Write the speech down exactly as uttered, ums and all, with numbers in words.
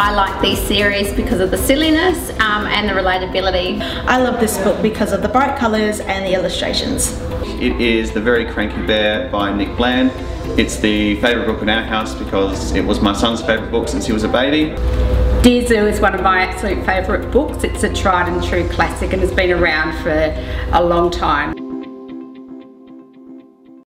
I like these series because of the silliness um, and the relatability. I love this book because of the bright colours and the illustrations. It is The Very Cranky Bear by Nick Bland. It's the favourite book in our house because it was my son's favourite book since he was a baby. Dear Zoo is one of my absolute favourite books. It's a tried and true classic and has been around for a long time.